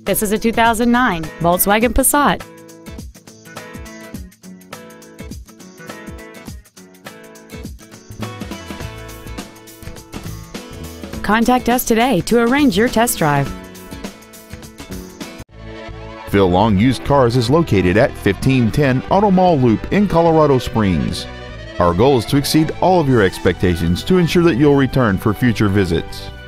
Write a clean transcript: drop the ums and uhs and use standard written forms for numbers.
This is a 2009 Volkswagen Passat. Contact us today to arrange your test drive. Phil Long Used Cars is located at 1510 Auto Mall Loop in Colorado Springs. Our goal is to exceed all of your expectations to ensure that you'll return for future visits.